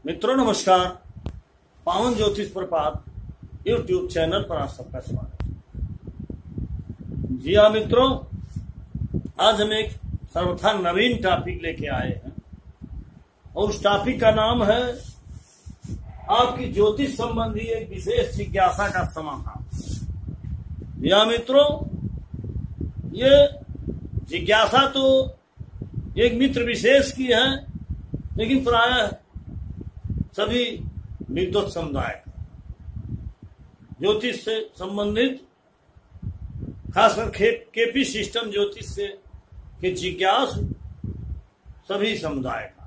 मित्रों नमस्कार। पावन ज्योतिष प्रपात यूट्यूब चैनल पर आप सबका स्वागत है। जी हाँ मित्रों, आज हम एक सर्वथा नवीन टॉपिक लेके आए हैं और उस टॉपिक का नाम है आपकी ज्योतिष संबंधी एक विशेष जिज्ञासा का समाधान। जी हाँ मित्रों, ये जिज्ञासा तो एक मित्र विशेष की है, लेकिन प्रायः सभी विद्वत समुदाय का ज्योतिष से संबंधित, खासकर केपी सिस्टम ज्योतिष से के जिज्ञासु सभी समुदाय का,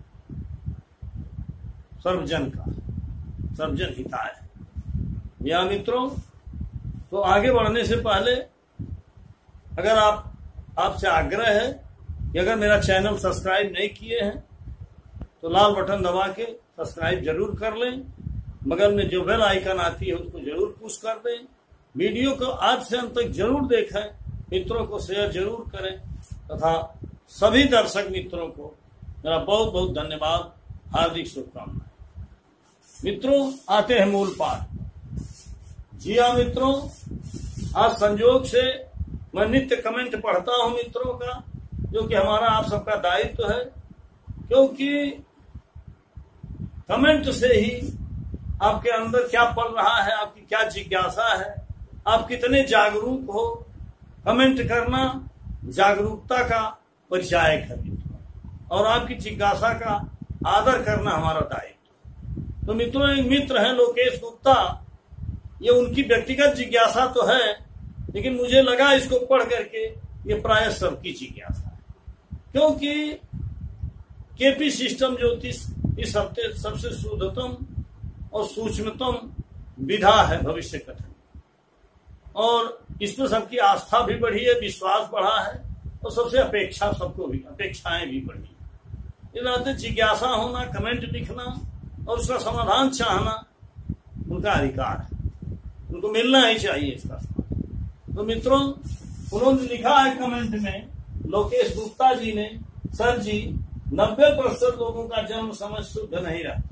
सर्वजन हिताय है। या मित्रों, तो आगे बढ़ने से पहले अगर आपसे आग्रह है कि अगर मेरा चैनल सब्सक्राइब नहीं किए हैं तो लाल बटन दबा के सब्सक्राइब जरूर कर लें। बगल में जो बेल आइकन आती है उसको जरूर पुश कर दें। वीडियो को आज से अंत तक जरूर देखें, मित्रों को शेयर जरूर करें तथा सभी दर्शक मित्रों को मेरा बहुत बहुत धन्यवाद, हार्दिक शुभकामनाएं। मित्रों, आते हैं मूल पाठ। जी हाँ मित्रों, आज संयोग से मैं नित्य कमेंट पढ़ता हूं मित्रों का, जो कि हमारा आप सबका दायित्व है, क्योंकि कमेंट से ही आपके अंदर क्या पल रहा है, आपकी क्या जिज्ञासा है, आप कितने जागरूक हो। कमेंट करना जागरूकता का परिचायक है और आपकी जिज्ञासा का आदर करना हमारा दायित्व। तो मित्रों, एक मित्र हैं लोकेश गुप्ता, ये उनकी व्यक्तिगत जिज्ञासा तो है, लेकिन मुझे लगा इसको पढ़ करके ये प्राय सबकी जिज्ञासा है, क्योंकि केपी सिस्टम ज्योतिष इस हफ्ते सबसे शुद्धतम और सूक्ष्मतम विधा है भविष्य कथन, और इस पर सबकी आस्था भी बढ़ी है, विश्वास बढ़ा है और सबसे अपेक्षाएं भी बढ़ी है। इस नाते जिज्ञासा होना, कमेंट लिखना और उसका समाधान चाहना उनका अधिकार है, उनको मिलना ही चाहिए इसका समाधान। तो मित्रों, उन्होंने लिखा है कमेंट में, लोकेश गुप्ता जी ने, सर जी 90% लोगों का जन्म समय शुद्ध नहीं रहता,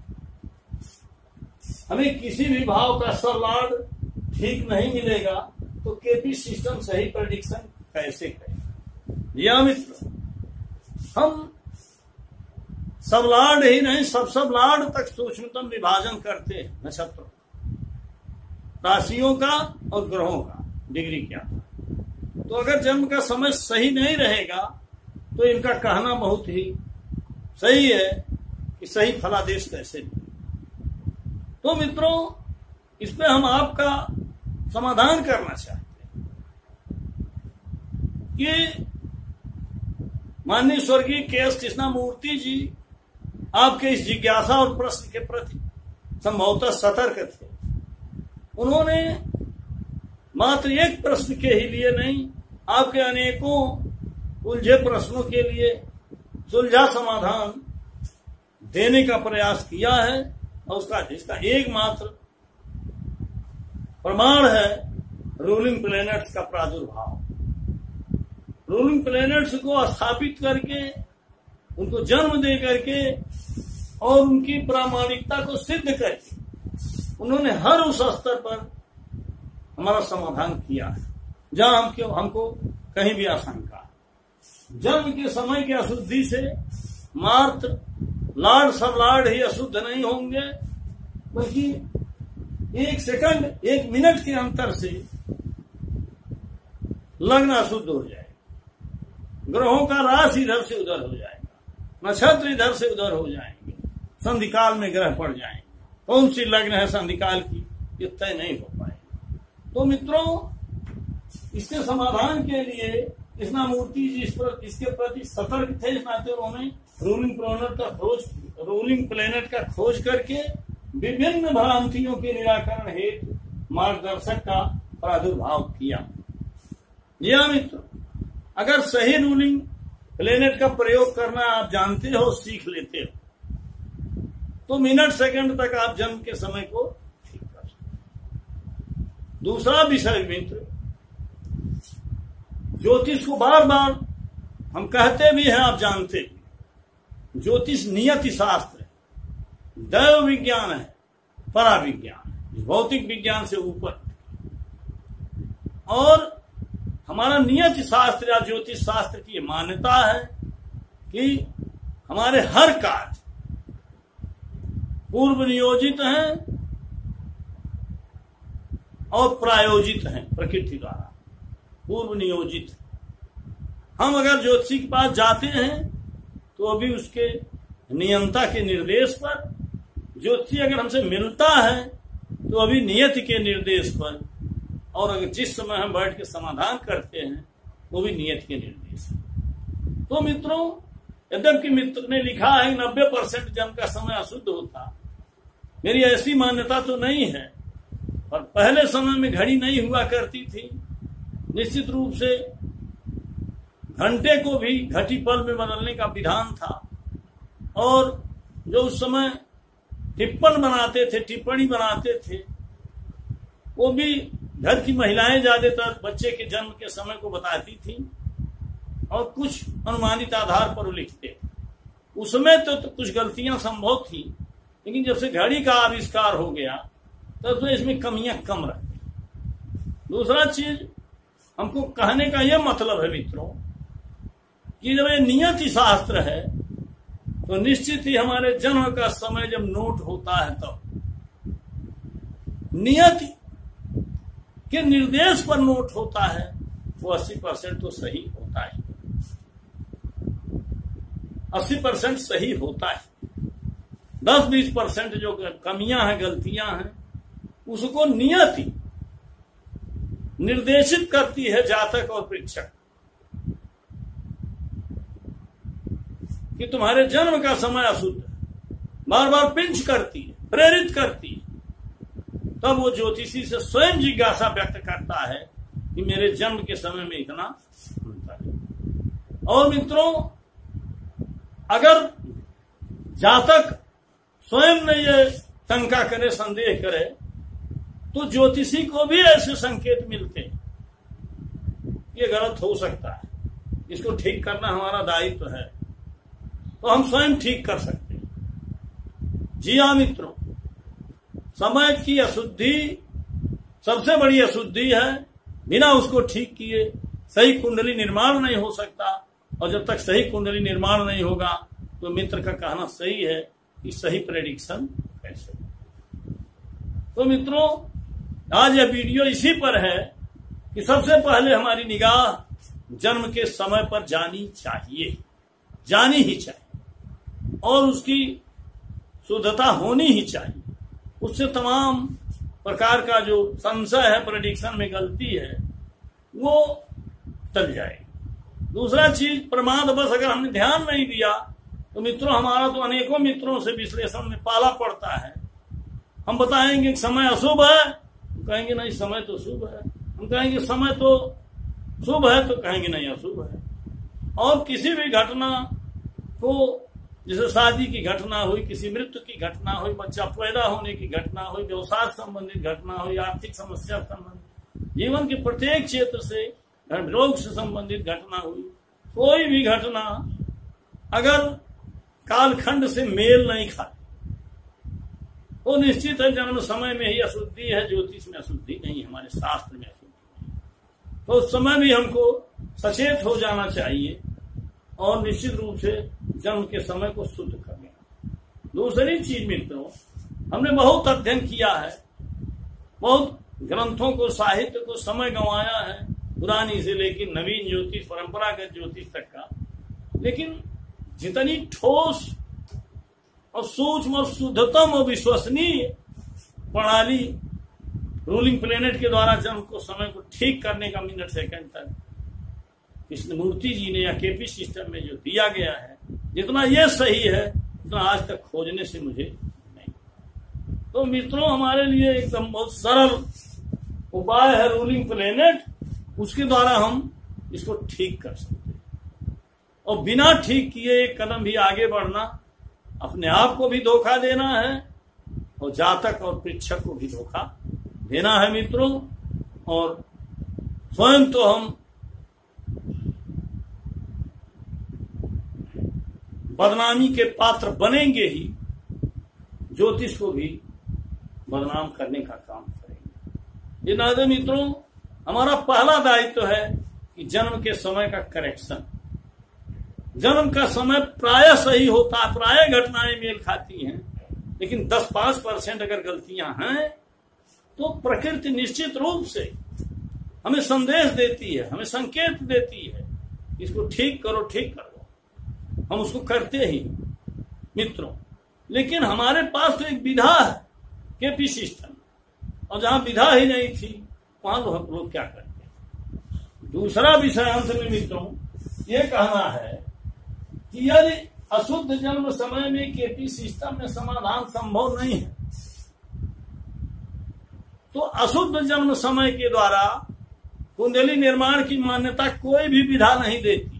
हमें किसी भी भाव का सरलाड ठीक नहीं मिलेगा, तो केपी सिस्टम सही प्रेडिक्शन कैसे करेगा। या मित्र, हम सब लाड ही नहीं, सब लाड तक सूक्ष्मतम विभाजन करते हैं नक्षत्रों, राशियों का और ग्रहों का डिग्री क्या था। तो अगर जन्म का समय सही नहीं रहेगा तो इनका कहना बहुत ही सही है कि सही फलादेश कैसे मिले। तो मित्रों, इस पे हम आपका समाधान करना चाहते हैं कि माननीय स्वर्गीय के.एस. कृष्णमूर्ति जी आपके इस जिज्ञासा और प्रश्न के प्रति संभवतः सतर्क थे। उन्होंने मात्र एक प्रश्न के ही लिए नहीं, आपके अनेकों उलझे प्रश्नों के लिए सुलझा समाधान देने का प्रयास किया है, और इसका एकमात्र प्रमाण है रूलिंग प्लैनेट्स का प्रादुर्भाव। रूलिंग प्लैनेट्स को स्थापित करके, उनको जन्म दे करके और उनकी प्रामाणिकता को सिद्ध करके उन्होंने हर उस स्तर पर हमारा समाधान किया है जहां हमको कहीं भी आशंका है। जन्म के समय की अशुद्धि से मात्र लाड सब लाड ही अशुद्ध नहीं होंगे, बल्कि एक सेकंड, एक मिनट के अंतर से लग्न अशुद्ध हो जाएगा, ग्रहों का राशि इधर से उधर हो जाएगा, नक्षत्र इधर से उधर हो जाएंगे, संधिकाल में ग्रह पड़ जाएंगे, कौन सी लग्न है संधिकाल की ये तय नहीं हो पाएगा। तो मित्रों, इसके समाधान के लिए कृष्णमूर्ति जी इसके प्रति सतर्क थे। इस नाते उन्होंने रूलिंग प्लैनेट का खोज करके विभिन्न भ्रांतियों के निराकरण हेतु मार्गदर्शक का प्रादुर्भाव किया। यह मित्र, अगर सही रूलिंग प्लैनेट का प्रयोग करना आप जानते हो, सीख लेते हो, तो मिनट सेकंड तक आप जन्म के समय को ठीक कर सकते। दूसरा विषय मित्र, ज्योतिष को बार बार हम कहते भी हैं, आप जानते भी, ज्योतिष नियति शास्त्र है, दैव विज्ञान है, पराविज्ञान है, भौतिक विज्ञान से ऊपर। और हमारा नियत शास्त्र या ज्योतिष शास्त्र की मान्यता है कि हमारे हर कार्य पूर्व नियोजित हैं और प्रायोजित हैं प्रकृति द्वारा, पूर्व नियोजित। हम अगर ज्योतिषी के पास जाते हैं तो अभी उसके नियंता के निर्देश पर, ज्योतिषी अगर हमसे मिलता है तो अभी नियति के निर्देश पर, और अगर जिस समय हम बैठ के समाधान करते हैं वो भी नियति के निर्देश। तो मित्रों, यद्यपि मित्र ने लिखा है 90% जन का समय अशुद्ध होता, मेरी ऐसी मान्यता तो नहीं है। और पहले समय में घड़ी नहीं हुआ करती थी, निश्चित रूप से घंटे को भी घटी पल में बदलने का विधान था। और जो उस समय टिप्पण बनाते थे, टिप्पणी बनाते थे, वो भी घर की महिलाएं ज्यादातर बच्चे के जन्म के समय को बताती थी और कुछ अनुमानित आधार पर लिखते थे। उसमें तो कुछ गलतियां संभव थी, लेकिन जब से घड़ी का आविष्कार हो गया तब तो इसमें कमियां कम रही। दूसरा चीज हमको कहने का यह मतलब है मित्रों कि जब ये नियति शास्त्र है तो निश्चित ही हमारे जन्म का समय जब नोट होता है तब नियति के निर्देश पर नोट होता है, वो 80% तो सही होता है, 80% सही होता है। 10-20% जो कमियां हैं, गलतियां हैं, उसको नियति निर्देशित करती है जातक और परीक्षक कि तुम्हारे जन्म का समय अशुद्ध है, बार बार पिंच करती है, प्रेरित करती है। तब वो ज्योतिषी से स्वयं जिज्ञासा व्यक्त करता है कि मेरे जन्म के समय में इतना होता है। और मित्रों, अगर जातक स्वयं ने ये शंका करे, संदेह करे, तो ज्योतिषी को भी ऐसे संकेत मिलते हैं ये गलत हो सकता है, इसको ठीक करना हमारा दायित्व है, तो हम स्वयं ठीक कर सकते हैं। जी हाँ मित्रों, समय की अशुद्धि सबसे बड़ी अशुद्धि है। बिना उसको ठीक किए सही कुंडली निर्माण नहीं हो सकता, और जब तक सही कुंडली निर्माण नहीं होगा तो मित्र का कहना सही है कि सही प्रेडिक्शन कैसे। तो मित्रों, आज यह वीडियो इसी पर है कि सबसे पहले हमारी निगाह जन्म के समय पर जानी चाहिए, जानी ही चाहिए, और उसकी शुद्धता होनी ही चाहिए। उससे तमाम प्रकार का जो संशय है, प्रेडिक्शन में गलती है, वो टल जाएगी। दूसरा चीज, प्रमाद बस अगर हमने ध्यान नहीं दिया तो मित्रों, हमारा तो अनेकों मित्रों से विश्लेषण में पाला पड़ता है। हम बताएंगे कि समय अशुभ है, कहेंगे नहीं समय तो शुभ है। हम कहेंगे समय तो शुभ है, तो कहेंगे नहीं अशुभ है। और किसी भी घटना को, जैसे शादी की घटना हुई, किसी मृत्यु की घटना हुई, बच्चा पैदा होने की घटना हुई, व्यवसाय संबंधित घटना हुई, आर्थिक समस्या संबंधित, जीवन के प्रत्येक क्षेत्र से, रोग से संबंधित घटना हुई, कोई भी घटना अगर कालखंड से मेल नहीं खाती तो निश्चित है जन्म समय में ही अशुद्धि है। ज्योतिष में अशुद्धि नहीं, हमारे शास्त्र में अशुद्धि है। तो उस समय भी हमको सचेत हो जाना चाहिए और निश्चित रूप से जन्म के समय को शुद्ध कर लेना। दूसरी चीज मित्रों, हमने बहुत अध्ययन किया है, बहुत ग्रंथों को, साहित्य को समय गंवाया है, पुरानी से लेकर नवीन ज्योतिष, परंपरागत ज्योतिष तक का, लेकिन जितनी ठोस और सूक्ष्म और शुद्धतम और विश्वसनीय प्रणाली रूलिंग प्लेनेट के द्वारा जन्म को, समय को ठीक करने का मिनट सेकंड तक कृष्णमूर्ति जी ने या केपी सिस्टम में जो दिया गया है, जितना ये सही है उतना आज तक खोजने से मुझे नहीं। तो मित्रों, हमारे लिए एकदम बहुत सरल उपाय है रूलिंग प्लेनेट, उसके द्वारा हम इसको ठीक कर सकते हैं। और बिना ठीक किए एक कदम भी आगे बढ़ना अपने आप को भी धोखा देना है और जातक और परीक्षक को भी धोखा देना है मित्रों। और स्वयं तो हम बदनामी के पात्र बनेंगे ही, ज्योतिष को भी बदनाम करने का काम करेंगे। ये नाते मित्रों, हमारा पहला दायित्व है कि जन्म के समय का करेक्शन। जन्म का समय प्राय सही होता है, प्राय घटनाएं मेल खाती हैं, लेकिन 10-5% अगर गलतियां हैं तो प्रकृति निश्चित रूप से हमें संदेश देती है, हमें संकेत देती है, इसको ठीक करो, ठीक करो। हम उसको करते ही मित्रों, लेकिन हमारे पास तो एक विधा है, केपी सिस्टम, और जहां विधा ही नहीं थी वहां लोग क्या करते। दूसरा विषय अंत में मित्रों ये कहना है कि यदि अशुद्ध जन्म समय में केपी सिस्टम में समाधान संभव नहीं है तो अशुद्ध जन्म समय के द्वारा कुंडली निर्माण की मान्यता कोई भी विधा नहीं देती,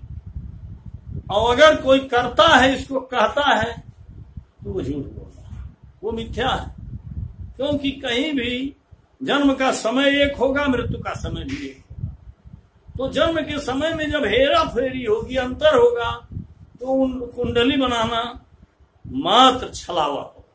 और अगर कोई करता है, इसको कहता है, तो वो झूठ बोल रहा है, वो मिथ्या है। क्योंकि कहीं भी जन्म का समय एक होगा, मृत्यु का समय भी एक होगा। तो जन्म के समय में जब हेरा फेरी होगी, अंतर होगा, तो उन कुंडली बनाना मात्र छलावा होगा,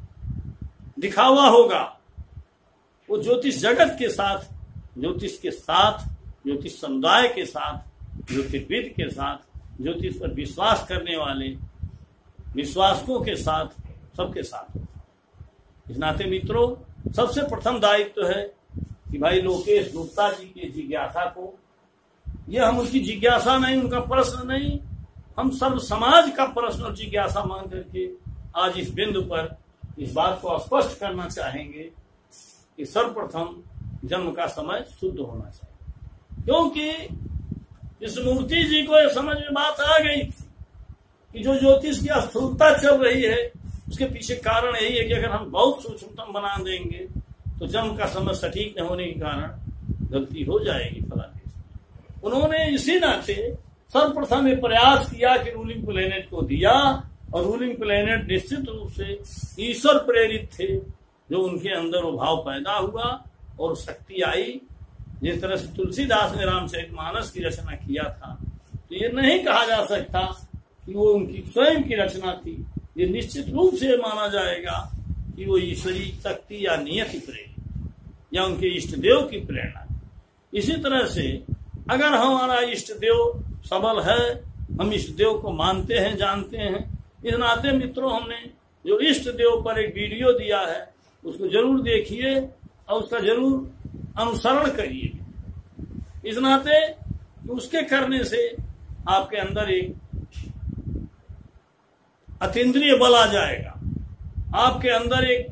दिखावा होगा। वो ज्योतिष जगत के साथ, ज्योतिष के साथ, ज्योतिष समुदाय के साथ, ज्योतिर्विद के साथ, ज्योतिष पर विश्वास करने वाले विश्वासकों के साथ, सबके साथ होगा। इस नाते मित्रों, सबसे प्रथम दायित्व है कि भाई लोकेश गुप्ता जी की जिज्ञासा को, यह हम उनकी जिज्ञासा नहीं, उनका प्रश्न नहीं, हम सर्व समाज का प्रश्न और जिज्ञासा मान करके आज इस बिंदु पर इस बात को स्पष्ट करना चाहेंगे कि सर्वप्रथम जन्म का समय शुद्ध होना चाहिए। क्योंकि इस मूर्ति जी को यह समझ में बात आ गई थी कि जो ज्योतिष की स्थूलता चल रही है उसके पीछे कारण यही है कि अगर हम बहुत सूक्ष्मतम बना देंगे तो जन्म का समय सटीक न होने के कारण गलती हो जाएगी फलादेश। उन्होंने इसी नाते सर्वप्रथम ये प्रयास किया कि रूलिंग प्लेनेट को दिया, और रूलिंग प्लेनेट निश्चित रूप से ईश्वर प्रेरित थे, जो उनके अंदर वो भाव पैदा हुआ और शक्ति आई। जिस तरह से तुलसीदास ने रामचरितमानस की रचना किया था, तो ये नहीं कहा जा सकता कि वो उनकी स्वयं की रचना थी। ये निश्चित रूप से माना जाएगा कि वो ईश्वरी शक्ति या नियति प्रेरित या उनके इष्ट देव की प्रेरणा। इसी तरह से अगर हमारा इष्ट देव सबल है, हम इष्ट देव को मानते हैं, जानते हैं, इस नाते मित्रों हमने जो इष्ट देव पर एक वीडियो दिया है उसको जरूर देखिए और उसका जरूर अनुसरण करिए। इस नाते उसके करने से आपके अंदर एक अतीन्द्रिय बल आ जाएगा, आपके अंदर एक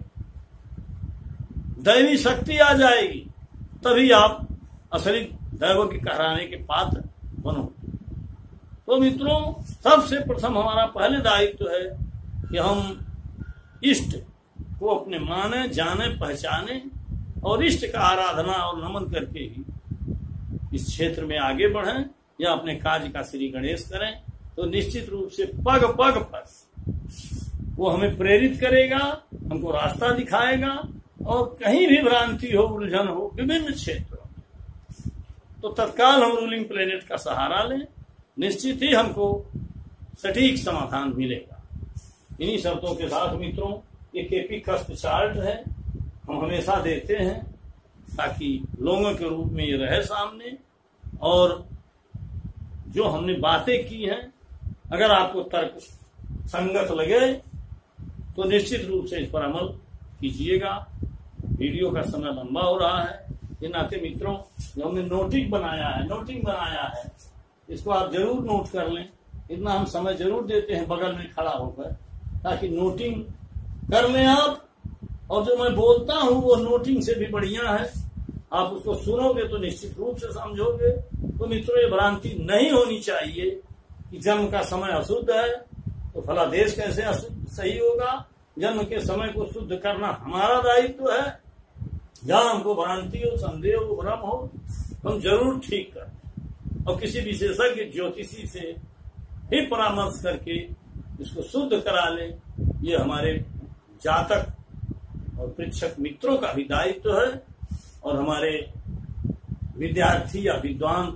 दैवी शक्ति आ जाएगी, तभी आप असली दैव के कहराने के पात्र बनो। तो मित्रों, सबसे प्रथम हमारा पहले दायित्व है कि हम इष्ट को अपने माने, जाने, पहचाने और इष्ट का आराधना और नमन करके ही इस क्षेत्र में आगे बढ़ें या अपने कार्य का श्री गणेश करें। तो निश्चित रूप से पग पग पर वो हमें प्रेरित करेगा, हमको रास्ता दिखाएगा, और कहीं भी भ्रांति हो, उलझन हो विभिन्न क्षेत्रों में, तो तत्काल हम रूलिंग प्लेनेट का सहारा लें, निश्चित ही हमको सटीक समाधान मिलेगा। इन्हीं शर्तों के साथ मित्रों, ये केपी कष्ट चार्ट है, हम हमेशा देते हैं ताकि लोगों के रूप में ये रहे सामने, और जो हमने बातें की हैं अगर आपको तर्क संगत लगे तो निश्चित रूप से इस पर अमल कीजिएगा। वीडियो का समय लंबा हो रहा है, ये नाते मित्रों जो हमने नोटिंग बनाया है इसको आप जरूर नोट कर लें। इतना हम समय जरूर देते हैं बगल में खड़ा होकर, ताकि नोटिंग कर लें आप, और जो मैं बोलता हूं वो नोटिंग से भी बढ़िया है। आप उसको सुनोगे तो निश्चित रूप से समझोगे। तो मित्रों, ये भ्रांति नहीं होनी चाहिए कि जन्म का समय अशुद्ध है तो फलादेश कैसे अशुद्ध सही होगा। जन्म के समय को शुद्ध करना हमारा दायित्व है। जहां हमको भ्रांति हो, संदेह हो, भ्रम हो, हम जरूर ठीक करें और किसी विशेषज्ञ ज्योतिषी से ही परामर्श करके इसको शुद्ध करा लें। ये हमारे जातक और परीक्षक मित्रों का भी दायित्व है, और हमारे विद्यार्थी या विद्वान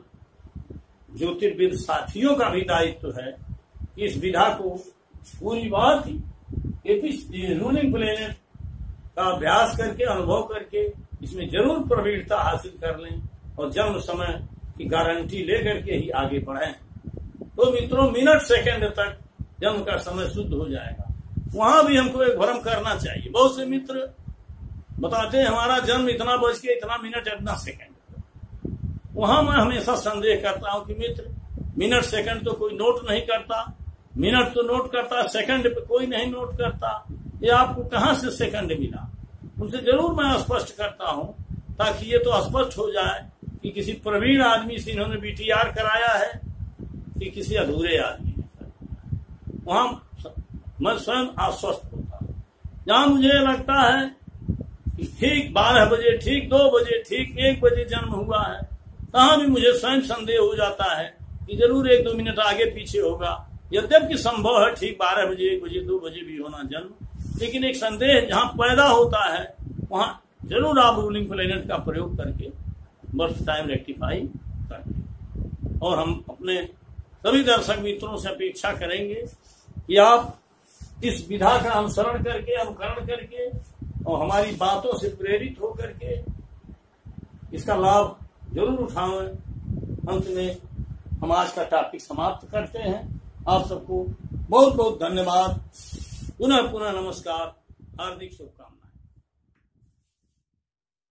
ज्योतिर्विद साथियों का भी दायित्व है कि इस विधा को पूरी बात ही रूलिंग प्लेनेट का अभ्यास करके, अनुभव करके इसमें जरूर प्रवीणता हासिल कर लें और जन्म समय की गारंटी लेकर के ही आगे बढ़ें। तो मित्रों, मिनट सेकंड तक जन्म का समय शुद्ध हो जाएगा। वहां भी हमको एक भ्रम करना चाहिए। बहुत से मित्र बताते हैं हमारा जन्म इतना बज के इतना मिनट इतना सेकंड। वहां मैं हमेशा संदेह करता हूं कि मित्र, मिनट सेकंड तो कोई नोट नहीं करता, मिनट तो नोट करता, सेकंड पे कोई नहीं नोट करता। ये आपको कहां से सेकंड मिला? उनसे जरूर मैं स्पष्ट करता हूं ताकि ये तो स्पष्ट हो जाए कि किसी प्रवीण आदमी से इन्होंने बीटीआर कराया है कि किसी अधूरे आदमी ने कराया। वहां मैं स्वयं आश्वस्त होता हूं। जहां मुझे लगता है कि ठीक 12 बजे, ठीक 2 बजे, ठीक 1 बजे जन्म हुआ है, तहां भी मुझे स्वयं संदेह हो जाता है कि जरूर 1-2 मिनट आगे पीछे होगा। यद्यपि संभव है ठीक 12 बजे, 1 बजे, 2 बजे भी होना जन्म, लेकिन एक संदेह जहां पैदा होता है वहां जरूर आप रूलिंग प्लेनेट का प्रयोग करके बर्थ टाइम रेक्टिफाई करें। और हम अपने सभी दर्शक मित्रों से अपेक्षा करेंगे कि आप इस विधा का अनुसरण करके, अनुकरण करके और हमारी बातों से प्रेरित होकर के इसका लाभ जरूर उठाएं। अंत में हम आज का टॉपिक समाप्त करते हैं। आप सबको बहुत बहुत धन्यवाद। पुनः पुनः नमस्कार, हार्दिक शुभकामनाएं।